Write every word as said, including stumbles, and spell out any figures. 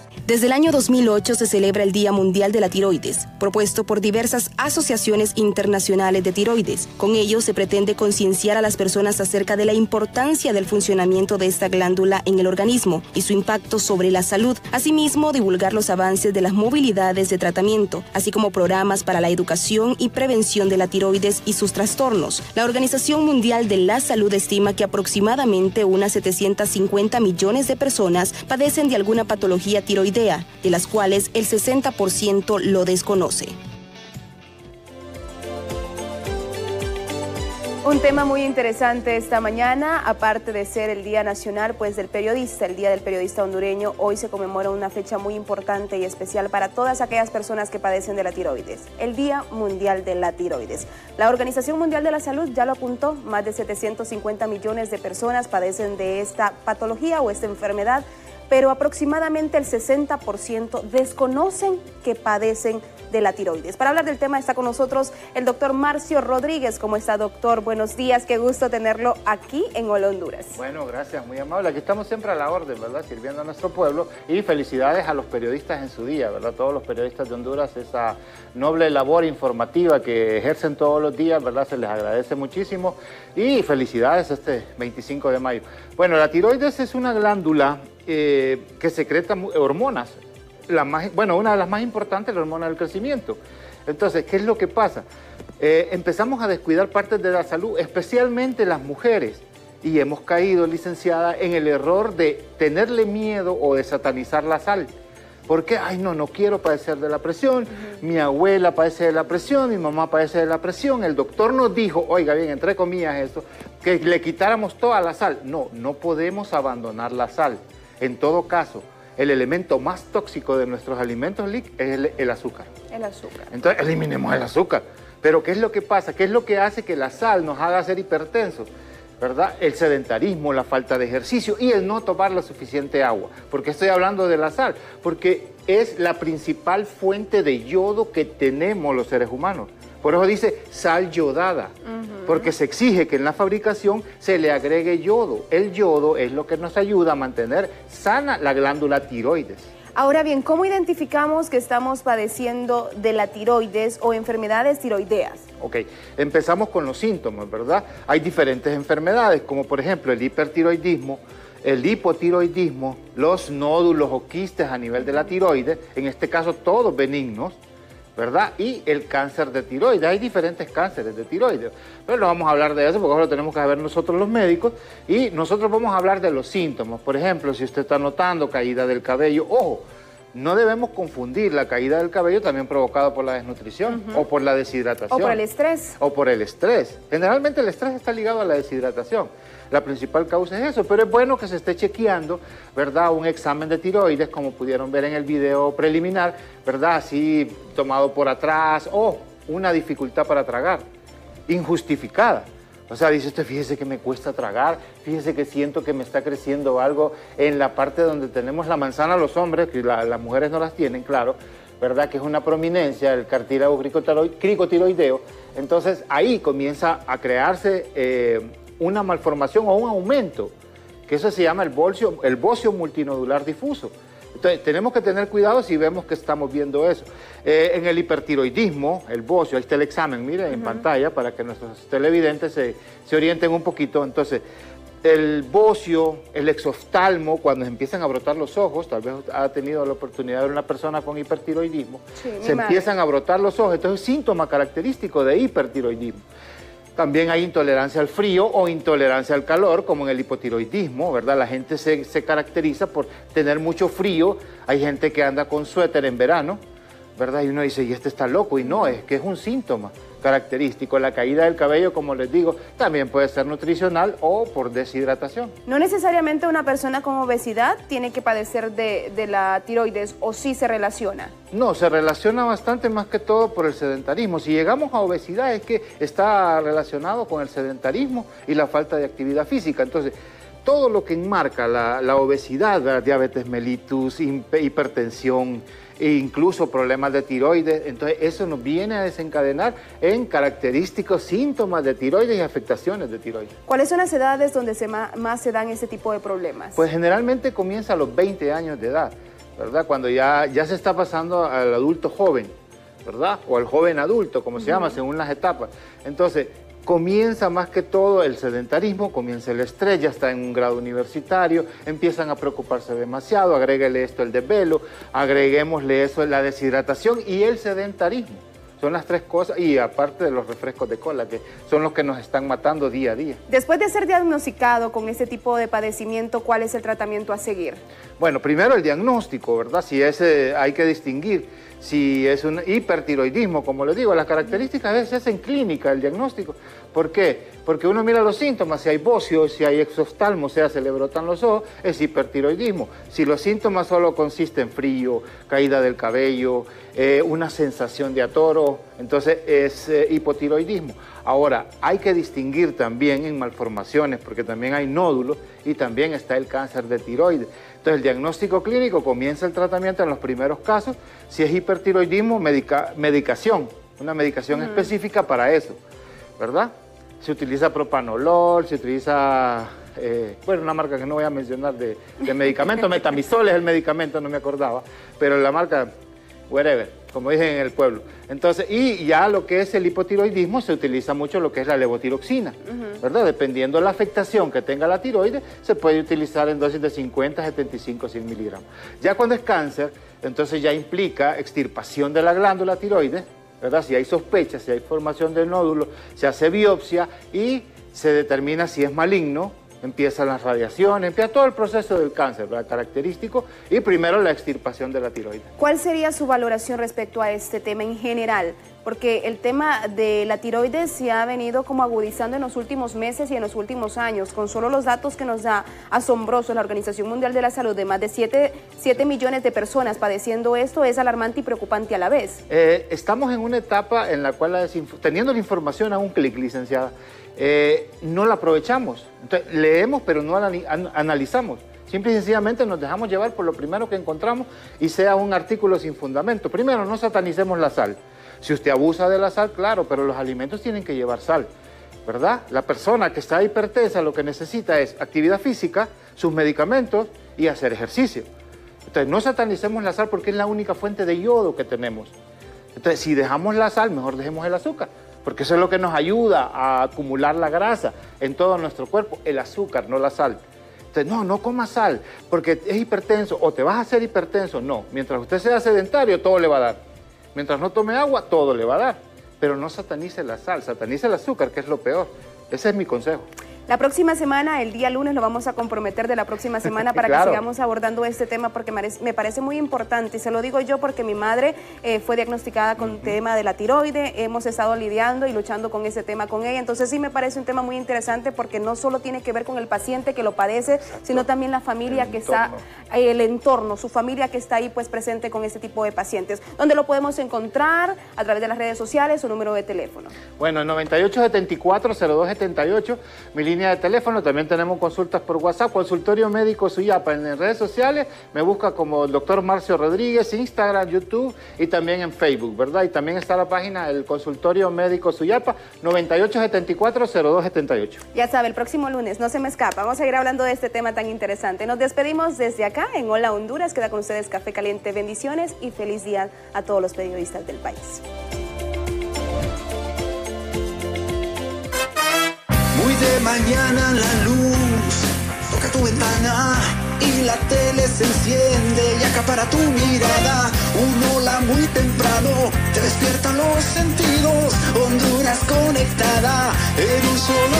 Desde el año dos mil ocho se celebra el Día Mundial de la Tiroides, propuesto por diversas asociaciones internacionales de tiroides. Con ello se pretende concienciar a las personas acerca de la importancia del funcionamiento de esta glándula en el organismo y su impacto sobre la salud. Asimismo, divulgar los avances de las movilidades de tratamiento, así como programas para la educación y prevención de la tiroides y sus trastornos. La Organización Mundial de la Salud estima que aproximadamente unas setecientos cincuenta millones de personas padecen de alguna patología tiroidea, de las cuales el sesenta por ciento lo desconoce. Un tema muy interesante esta mañana, aparte de ser el Día Nacional pues del Periodista, el Día del Periodista Hondureño, hoy se conmemora una fecha muy importante y especial para todas aquellas personas que padecen de la tiroides, el Día Mundial de la Tiroides. La Organización Mundial de la Salud ya lo apuntó, más de setecientos cincuenta millones de personas padecen de esta patología o esta enfermedad, pero aproximadamente el sesenta por ciento desconocen que padecen de la tiroides. Para hablar del tema está con nosotros el doctor Marcio Rodríguez. ¿Cómo está, doctor? Buenos días, qué gusto tenerlo aquí en Hola Honduras. Bueno, gracias, muy amable. Aquí estamos siempre a la orden, ¿verdad? Sirviendo a nuestro pueblo, y felicidades a los periodistas en su día, ¿verdad? Todos los periodistas de Honduras, esa noble labor informativa que ejercen todos los días, ¿verdad? Se les agradece muchísimo y felicidades este veinticinco de mayo. Bueno, la tiroides es una glándula eh, que secreta hormonas. La más, bueno, una de las más importantes, la hormona del crecimiento. Entonces, ¿qué es lo que pasa? Eh, empezamos a descuidar partes de la salud, especialmente las mujeres, y hemos caído, licenciada, en el error de tenerle miedo o de satanizar la sal. ¿Por qué? Ay, no, no quiero padecer de la presión, uh-huh. Mi abuela padece de la presión, mi mamá padece de la presión, el doctor nos dijo, oiga bien, entre comillas esto, que le quitáramos toda la sal. No, no podemos abandonar la sal. En todo caso, el elemento más tóxico de nuestros alimentos, Lick, es el, el azúcar. El azúcar. Entonces, eliminemos el azúcar. Pero, ¿qué es lo que pasa? ¿Qué es lo que hace que la sal nos haga ser hipertensos? ¿Verdad? El sedentarismo, la falta de ejercicio y el no tomar la suficiente agua. ¿Por qué estoy hablando de la sal? Porque es la principal fuente de yodo que tenemos los seres humanos. Por eso dice sal yodada, uh-huh. Porque se exige que en la fabricación se le agregue yodo. El yodo es lo que nos ayuda a mantener sana la glándula tiroides. Ahora bien, ¿cómo identificamos que estamos padeciendo de la tiroides o enfermedades tiroideas? Ok, empezamos con los síntomas, ¿verdad? Hay diferentes enfermedades, como por ejemplo el hipertiroidismo, el hipotiroidismo, los nódulos o quistes a nivel de la tiroides, en este caso todos benignos, ¿verdad? Y el cáncer de tiroides. Hay diferentes cánceres de tiroides, pero no vamos a hablar de eso porque ahora lo tenemos que saber nosotros los médicos, y nosotros vamos a hablar de los síntomas. Por ejemplo, si usted está notando caída del cabello, ojo, no debemos confundir la caída del cabello también provocada por la desnutrición, uh-huh. O por la deshidratación. O por el estrés. O por el estrés. Generalmente el estrés está ligado a la deshidratación. La principal causa es eso, pero es bueno que se esté chequeando, ¿verdad? Un examen de tiroides, como pudieron ver en el video preliminar, ¿verdad? Así tomado por atrás, o una dificultad para tragar, injustificada. O sea, dice usted, fíjese que me cuesta tragar, fíjese que siento que me está creciendo algo en la parte donde tenemos la manzana los hombres, que la, las mujeres no las tienen, claro, ¿verdad? Que es una prominencia, el cartílago cricotiroideo. Entonces, ahí comienza a crearse eh, una malformación o un aumento, que eso se llama el bocio, el bocio multinodular difuso. Entonces, tenemos que tener cuidado si vemos que estamos viendo eso. Eh, en el hipertiroidismo, el bocio, ahí está el examen, miren, uh-huh. En pantalla, para que nuestros televidentes se, se orienten un poquito. Entonces, el bocio, el exoftalmo, cuando empiezan a brotar los ojos, tal vez ha tenido la oportunidad de ver una persona con hipertiroidismo, sí, se empiezan a brotar los ojos. Entonces, es síntoma característico de hipertiroidismo. También hay intolerancia al frío o intolerancia al calor, como en el hipotiroidismo, ¿verdad? La gente se, se caracteriza por tener mucho frío. Hay gente que anda con suéter en verano, ¿verdad? Y uno dice, y este está loco. Y no, es que es un síntoma característico. La caída del cabello, como les digo, también puede ser nutricional o por deshidratación. No necesariamente una persona con obesidad tiene que padecer de, de la tiroides, ¿o sí se relaciona? No, se relaciona bastante, más que todo por el sedentarismo. Si llegamos a obesidad es que está relacionado con el sedentarismo y la falta de actividad física. Entonces, todo lo que enmarca la, la obesidad, ¿verdad? Diabetes mellitus, hipertensión, e incluso problemas de tiroides, entonces eso nos viene a desencadenar en característicos síntomas de tiroides y afectaciones de tiroides. ¿Cuáles son las edades donde se ma más se dan este tipo de problemas? Pues generalmente comienza a los veinte años de edad, ¿verdad? Cuando ya, ya se está pasando al adulto joven, ¿verdad? O al joven adulto, como se llama, según las etapas. Entonces, comienza más que todo el sedentarismo, comienza el estrés, ya está en un grado universitario, empiezan a preocuparse demasiado, agréguele esto el desvelo, agreguémosle eso la deshidratación y el sedentarismo. Son las tres cosas, y aparte de los refrescos de cola, que son los que nos están matando día a día. Después de ser diagnosticado con este tipo de padecimiento, ¿cuál es el tratamiento a seguir? Bueno, primero el diagnóstico, ¿verdad? Si es, eh, hay que distinguir si es un hipertiroidismo, como les digo, las características a veces es en clínica el diagnóstico. ¿Por qué? Porque uno mira los síntomas, si hay bocio, si hay exoftalmo, o sea, se le brotan los ojos, es hipertiroidismo. Si los síntomas solo consisten en frío, caída del cabello, eh, una sensación de atoro, entonces es eh, hipotiroidismo. Ahora, hay que distinguir también en malformaciones, porque también hay nódulos y también está el cáncer de tiroides. Entonces, el diagnóstico clínico comienza el tratamiento en los primeros casos. Si es hipertiroidismo, medica, medicación, una medicación mm. específica para eso, ¿verdad? Se utiliza propanolol, se utiliza, eh, bueno, una marca que no voy a mencionar de, de medicamento, Metamisol es el medicamento, no me acordaba, pero la marca, whatever, como dicen en el pueblo. Entonces, y ya lo que es el hipotiroidismo, se utiliza mucho lo que es la levotiroxina, uh-huh. ¿verdad? Dependiendo de la afectación que tenga la tiroides, se puede utilizar en dosis de cincuenta, setenta y cinco, cien miligramos. Ya cuando es cáncer, entonces ya implica extirpación de la glándula tiroides, ¿verdad? Si hay sospecha, si hay formación del nódulo, se hace biopsia y se determina si es maligno, empiezan las radiaciones, empieza todo el proceso del cáncer, ¿verdad? Característico, y primero la extirpación de la tiroides. ¿Cuál sería su valoración respecto a este tema en general? Porque el tema de la tiroides se ha venido como agudizando en los últimos meses y en los últimos años, con solo los datos que nos da asombrosos la Organización Mundial de la Salud, de más de siete millones de personas padeciendo esto, es alarmante y preocupante a la vez. Eh, estamos en una etapa en la cual, la teniendo la información a un clic, licenciada, eh, no la aprovechamos. Entonces, leemos, pero no an analizamos. Simple y sencillamente nos dejamos llevar por lo primero que encontramos y sea un artículo sin fundamento. Primero, no satanicemos la sal. Si usted abusa de la sal, claro, pero los alimentos tienen que llevar sal, ¿verdad? La persona que está hipertensa lo que necesita es actividad física, sus medicamentos y hacer ejercicio. Entonces, no satanicemos la sal porque es la única fuente de yodo que tenemos. Entonces, si dejamos la sal, mejor dejemos el azúcar, porque eso es lo que nos ayuda a acumular la grasa en todo nuestro cuerpo, el azúcar, no la sal. Entonces, no, no coma sal, porque es hipertenso, o te vas a hacer hipertenso. No, mientras usted sea sedentario, todo le va a dar. Mientras no tome agua, todo le va a dar. Pero no satanice la sal, satanice el azúcar, que es lo peor. Ese es mi consejo. La próxima semana, el día lunes, lo vamos a comprometer de la próxima semana para claro. que sigamos abordando este tema, porque me parece muy importante, y se lo digo yo porque mi madre eh, fue diagnosticada con el uh-huh. tema de la tiroides, hemos estado lidiando y luchando con ese tema con ella, entonces sí me parece un tema muy interesante porque no solo tiene que ver con el paciente que lo padece, Exacto. sino también la familia el que entorno. está, eh, el entorno, su familia que está ahí pues presente con este tipo de pacientes. ¿Dónde lo podemos encontrar? A través de las redes sociales o número de teléfono. Bueno, noventa y ocho setenta y cuatro cero dos setenta y ocho, mi línea de teléfono, también tenemos consultas por WhatsApp, Consultorio Médico Suyapa, en las redes sociales me busca como el doctor Marcio Rodríguez, Instagram, YouTube y también en Facebook, ¿verdad? Y también está la página del Consultorio Médico Suyapa, noventa y ocho setenta y cuatro cero dos setenta y ocho. Ya sabe, el próximo lunes, no se me escapa, vamos a seguir hablando de este tema tan interesante. Nos despedimos desde acá en Hola Honduras, queda con ustedes Café Caliente, bendiciones y feliz día a todos los periodistas del país. Muy de mañana la luz toca tu ventana y la tele se enciende y acapara tu mirada. Un hola muy temprano te despiertan los sentidos. Honduras conectada en un solo